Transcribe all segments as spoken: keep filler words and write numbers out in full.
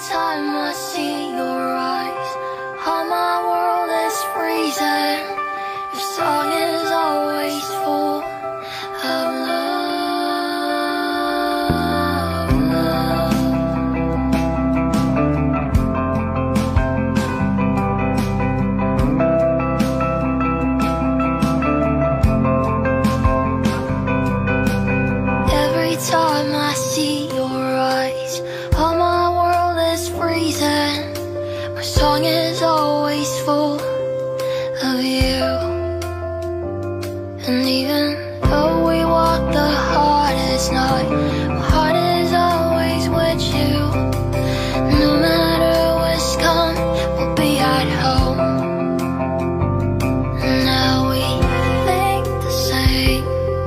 time I see your eyes, all my world is freezing. Your song is always full of love, love. Every time I see your eyes, all my world is freezing. My song is always full of you. And even though we walk the hardest night, my heart is always with you. No matter what's come, we'll be at home. Now we think the same.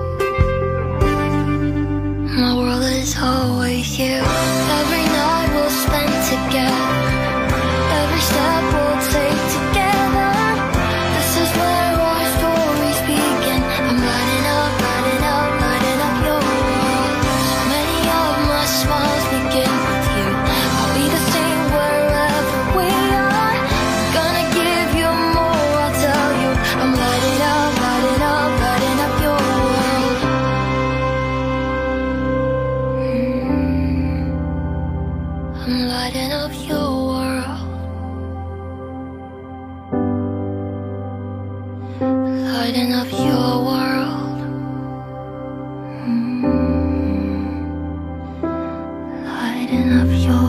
My world is always you. Every night we'll spend together, every step we'll take together. This is where our stories begin. I'm lighting up, lighting up, lighting up your world. So many of my smiles begin with you. I'll be the same wherever we are. I'm gonna give you more, I'll tell you. I'm lighting up, lighting up, lighting up your world. I'm lighting up your world. Lighting up your world. Mm. Lighting up your